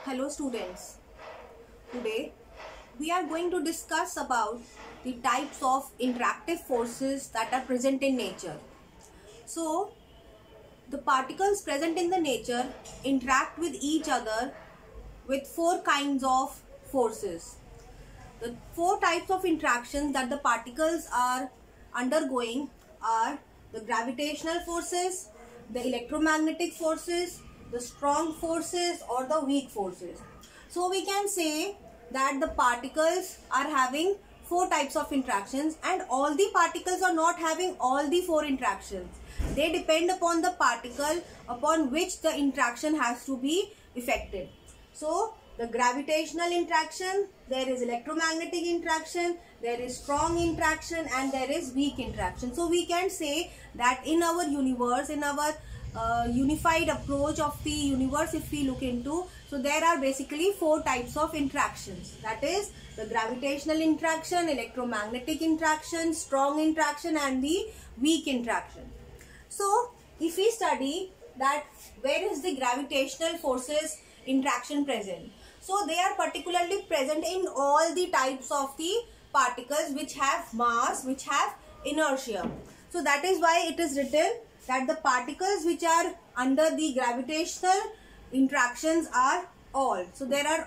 Hello students, today we are going to discuss about the types of interactive forces that are present in nature. So, the particles present in the nature interact with each other with four kinds of forces. The four types of interactions that the particles are undergoing are the gravitational forces, the electromagnetic forces, the strong forces or the weak forces. So we can say that the particles are having four types of interactions, and all the particles are not having all the four interactions. They depend upon the particle upon which the interaction has to be effected. So the gravitational interaction, there is electromagnetic interaction, there is strong interaction, and there is weak interaction. So we can say that in our universe, in our unified approach of the universe, if we look into, so there are basically four types of interactions. That is the gravitational interaction, electromagnetic interaction, strong interaction, and the weak interaction. So if we study that where is the gravitational forces interaction present, so they are particularly present in all the types of the particles which have mass, which have inertia. So that is why it is written that the particles which are under the gravitational interactions are all. So there are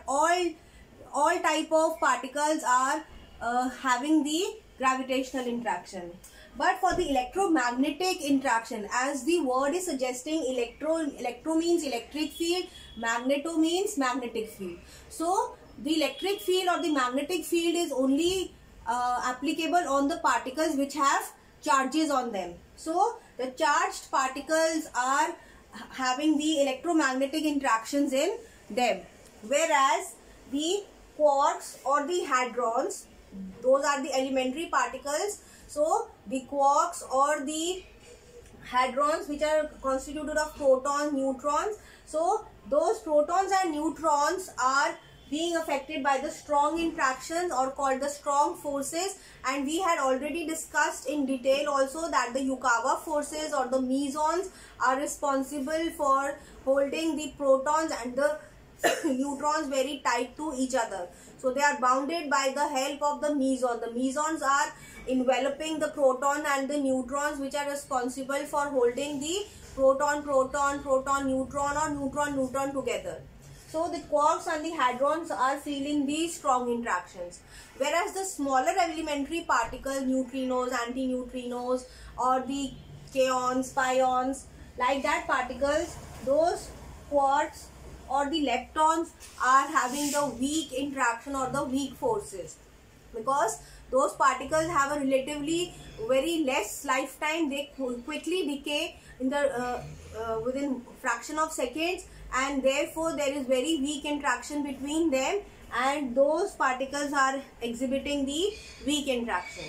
all type of particles are having the gravitational interaction. But for the electromagnetic interaction, as the word is suggesting, electro means electric field, magneto means magnetic field. So the electric field or the magnetic field is only applicable on the particles which have charges on them. So the charged particles are having the electromagnetic interactions in them, whereas the quarks or the hadrons, those are the elementary particles. So the quarks or the hadrons, which are constituted of protons, neutrons, so those protons and neutrons are being affected by the strong interactions or called the strong forces, and we had already discussed in detail also that the Yukawa forces or the mesons are responsible for holding the protons and the neutrons very tight to each other. So they are bounded by the help of the meson. The mesons are enveloping the proton and the neutrons, which are responsible for holding the proton, neutron or neutron together. So the quarks and the hadrons are feeling these strong interactions, whereas the smaller elementary particles, neutrinos, antineutrinos, or the kaons, pions, like that particles, those quarks or the leptons are having the weak interaction or the weak forces, because those particles have a relatively very less lifetime. They quickly decay in the within fraction of seconds, and therefore there is very weak interaction between them, and those particles are exhibiting the weak interaction.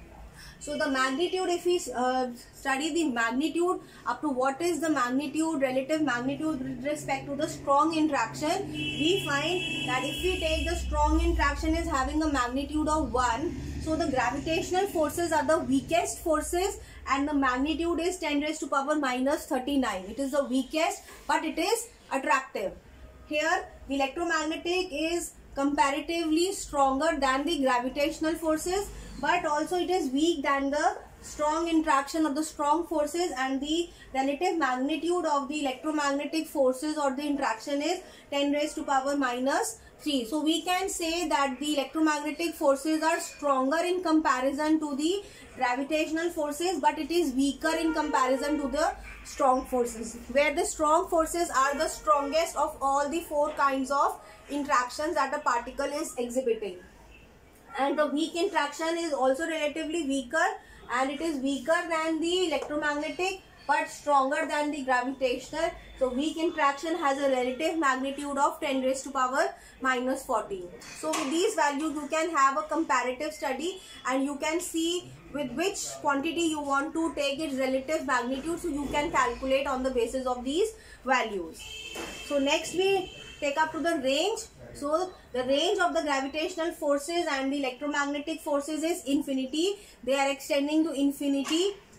So the magnitude, if we study the magnitude up to what is the magnitude, relative magnitude with respect to the strong interaction, we find that if we take the strong interaction is having a magnitude of 1, so the gravitational forces are the weakest forces, and the magnitude is 10 raised to power minus 39. It is the weakest, but it is attractive. Here the electromagnetic is comparatively stronger than the gravitational forces, but also it is weak than the strong interaction of the strong forces, and the relative magnitude of the electromagnetic forces or the interaction is 10 raised to power minus 3. So we can say that the electromagnetic forces are stronger in comparison to the gravitational forces, but it is weaker in comparison to the strong forces, where the strong forces are the strongest of all the four kinds of interactions that a particle is exhibiting. And the weak interaction is also relatively weaker, and it is weaker than the electromagnetic but stronger than the gravitational. So weak interaction has a relative magnitude of 10 raised to power minus 14. So with these values you can have a comparative study, and you can see with which quantity you want to take its relative magnitude, so you can calculate on the basis of these values. So next we take up to the range. So the range of the gravitational forces and the electromagnetic forces is infinity. They are extending to infinity.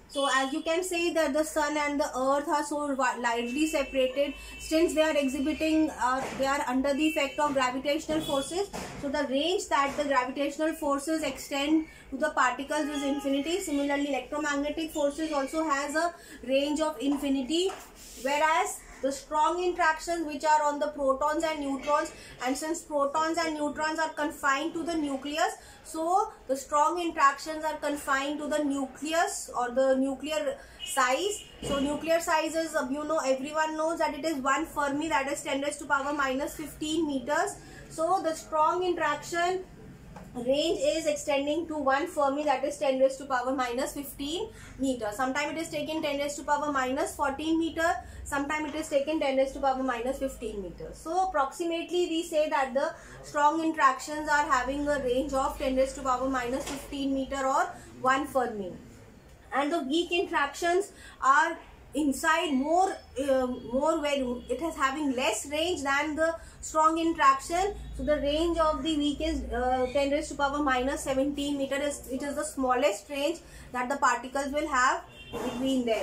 So as you can see that the sun and the earth are so widely separated, since they are exhibiting, they are under the effect of gravitational forces. So the range that the gravitational forces extend to the particles is infinity. Similarly, electromagnetic forces also has a range of infinity, whereas the strong interactions which are on the protons and neutrons, and since protons and neutrons are confined to the nucleus, so the strong interactions are confined to the nucleus or the nuclear size. So nuclear size is, everyone knows that it is 1 Fermi, that is 10 raised to power minus 15 meters. So the strong interaction range is extending to 1 Fermi, that is 10 raised to power minus 15 meter. Sometimes it is taken 10 raised to power minus 14 meter. Sometimes it is taken 10 raised to power minus 15 meters. So approximately we say that the strong interactions are having a range of 10 raised to power minus 15 meter or 1 Fermi. And the weak interactions are inside more where it is having less range than the strong interaction. So the range of the weak is 10 raised to power minus 17 meter. It is the smallest range that the particles will have between them.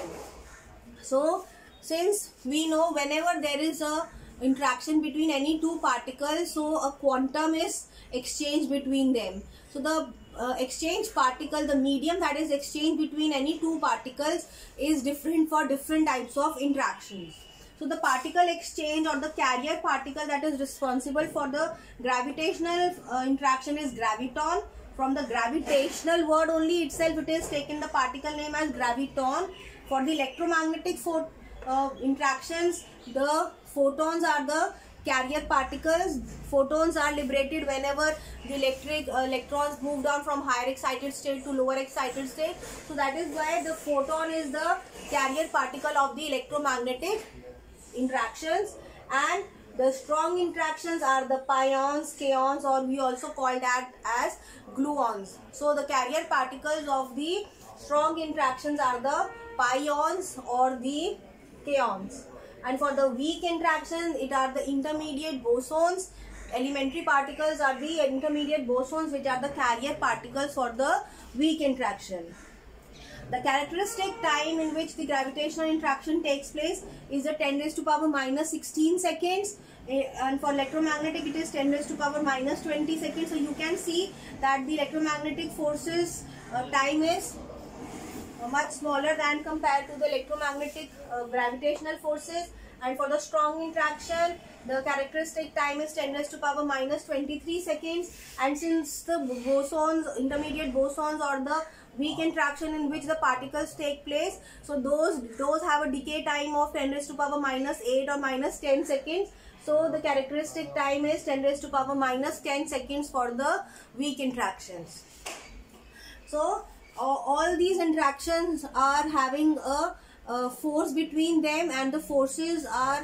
So since we know whenever there is a interaction between any two particles, so a quantum is exchanged between them. So the exchange particle, the medium that is exchanged between any two particles is different for different types of interactions. So the particle exchange or the carrier particle that is responsible for the gravitational interaction is graviton. From the gravitational word only itself, it is taken the particle name as graviton. For the electromagnetic interactions, the photons are the carrier particles. Photons are liberated whenever the electrons move down from higher excited state to lower excited state. So that is why the photon is the carrier particle of the electromagnetic interactions. And the strong interactions are the pions, kaons, or we also call that as gluons. So the carrier particles of the strong interactions are the pions or the kaons. And for the weak interactions, it are the intermediate bosons. Elementary particles are the intermediate bosons, which are the carrier particles for the weak interaction. The characteristic time in which the gravitational interaction takes place is the 10 raised to power minus 16 seconds. And for electromagnetic, it is 10 raised to power minus 20 seconds. So you can see that the electromagnetic forces time is much smaller than compared to the electromagnetic gravitational forces. And for the strong interaction, the characteristic time is 10 raised to power minus 23 seconds. And since the bosons, intermediate bosons, or the weak interaction in which the particles take place, so those have a decay time of 10 raised to power minus 8 or minus 10 seconds. So the characteristic time is 10 raised to power minus 10 seconds for the weak interactions. So all these interactions are having a force between them, and the forces are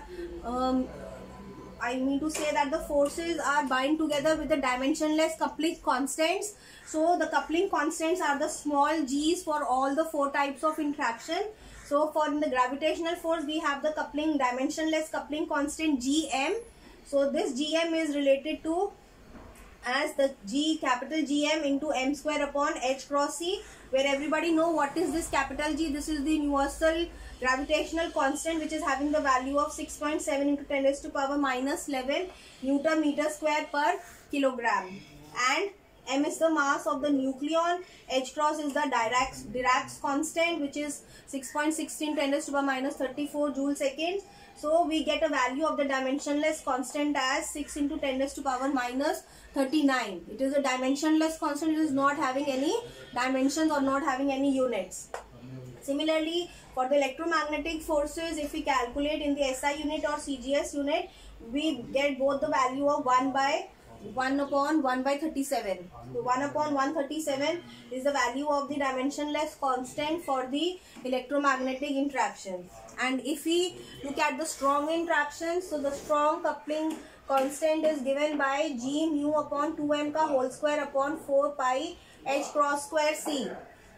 I mean to say that the forces are bind together with the dimensionless coupling constants. So the coupling constants are the small g's for all the 4 types of interaction. So for the gravitational force, we have the coupling dimensionless coupling constant gm. So this gm is related to as the capital Gm into m square upon h cross c, where everybody know what is this capital G. This is the universal gravitational constant, which is having the value of 6.7 into 10 raised to power minus 11 Newton meter square per kilogram. And m is the mass of the nucleon, h cross is the Dirac's constant, which is 6.16 10 raised to power minus 34 joule seconds. So we get a value of the dimensionless constant as 6 into 10 raised to power minus 39. It is a dimensionless constant. It is not having any dimensions or not having any units. Similarly, for the electromagnetic forces, if we calculate in the SI unit or CGS unit, we get both the value of 1 upon 1 by 37. So 1 upon 137 is the value of the dimensionless constant for the electromagnetic interaction. And if we look at the strong interactions, so the strong coupling constant is given by G mu upon 2m ka whole square upon 4 pi h cross square c.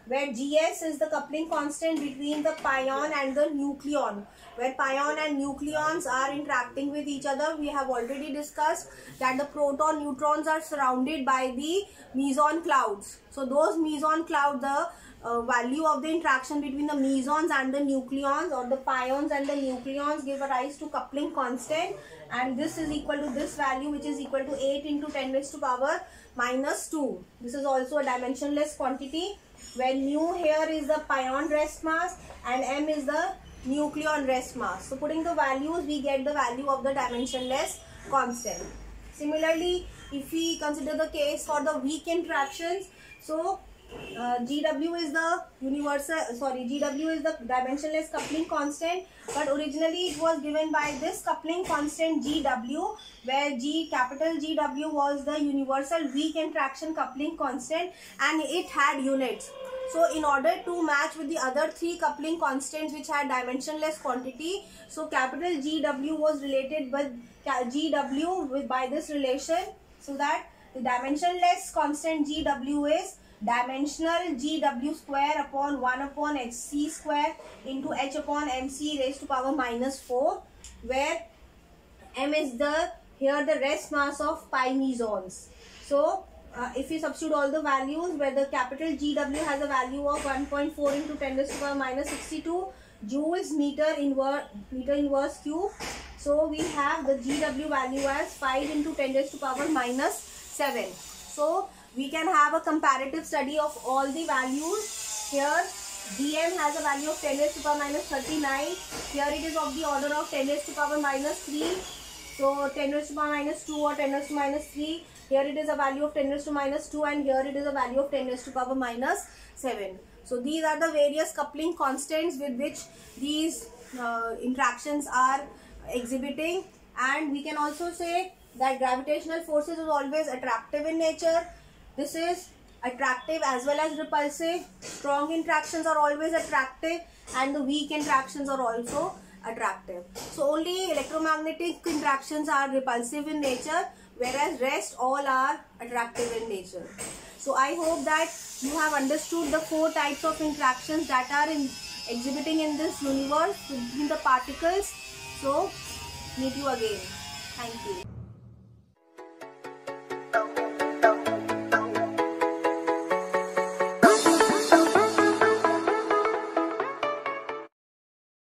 where Gs is the coupling constant between the pion and the nucleon. Where pion and nucleons are interacting with each other, we have already discussed that the proton neutrons are surrounded by the meson clouds. So those meson clouds, the value of the interaction between the mesons and the nucleons, or the pions and the nucleons, give a rise to coupling constant, and this is equal to this value, which is equal to 8 into 10 raised to power minus 2. This is also a dimensionless quantity, where mu here is the pion rest mass and m is the nucleon rest mass. So putting the values, we get the value of the dimensionless constant. Similarly, if we consider the case for the weak interactions, so GW is the GW is the dimensionless coupling constant, but originally it was given by this coupling constant GW, where capital GW was the universal weak interaction coupling constant and it had units. So in order to match with the other three coupling constants which had dimensionless quantity, so capital GW was related with GW by this relation, so that the dimensionless constant GW is dimensional GW square upon 1 upon HC square into H upon MC raised to power minus 4, where M is the rest mass of pi mesons. So if we substitute all the values, where the capital GW has a value of 1.4 into 10 raised to power minus 62 joules meter inverse cube. So we have the GW value as 5 into 10 raised to power minus 7. So we can have a comparative study of all the values. Here Dm has a value of 10 raised to power minus 39. Here it is of the order of 10 raised to power minus 3. So 10 raised to power minus 2 or 10 raised to minus 3. Here it is a value of 10 raised to minus 2, and here it is a value of 10 raised to power minus 7. So these are the various coupling constants with which these interactions are exhibiting. And we can also say that gravitational forces is always attractive in nature. This is attractive as well as repulsive. Strong interactions are always attractive and the weak interactions are also attractive. So only electromagnetic interactions are repulsive in nature, whereas rest all are attractive in nature. So I hope that you have understood the 4 types of interactions that are exhibiting in this universe between the particles. So meet you again. Thank you.